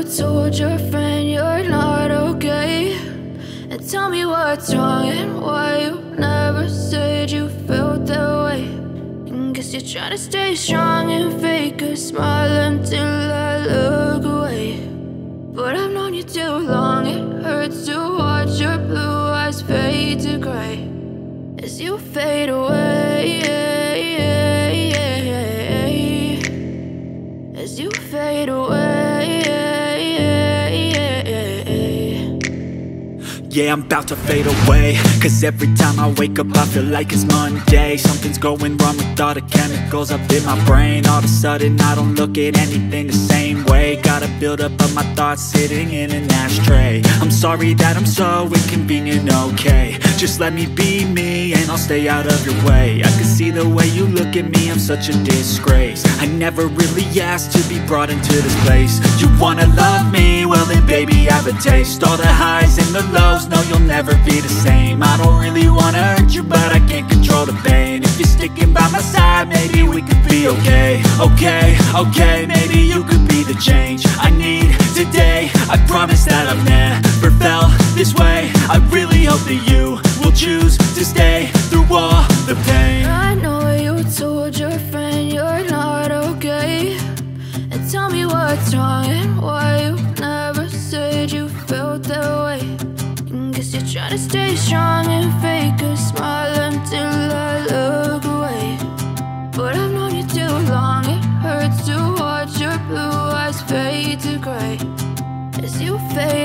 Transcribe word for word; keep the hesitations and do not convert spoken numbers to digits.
told your friend you're not okay, and tell me what's wrong and why you never said you felt that way. And guess you're trying to stay strong and fake a smile until I look away. But I've known you too long, it hurts to watch your blue eyes fade to gray as you fade away, as you fade away. Yeah, I'm about to fade away, cause every time I wake up I feel like it's Monday. Something's going wrong with all the chemicals up in my brain. All of a sudden I don't look at anything the same way. Gotta build up of my thoughts sitting in an ashtray. I'm sorry that I'm so inconvenient, okay. Just let me be me and I'll stay out of your way. I can see the way you look at me, I'm such a disgrace. I never really asked to be brought into this place. You wanna love me? Well then baby, have a taste. All the highs and the lows, no, you'll never be the same. I don't really wanna hurt you, but I can't control the pain. If you're sticking by my side, maybe we could be okay. Okay, okay, maybe you could be the change I need today. I promise that I've never felt this way. I really hope that you will choose to stay through all the pain. I know you told your friend you're not okay, and tell me what's wrong and why you never said you felt that way. Guess you're trying to stay strong and fake a smile until I look away. But I've known you too long, it hurts to watch your blue eyes fade to gray as you fade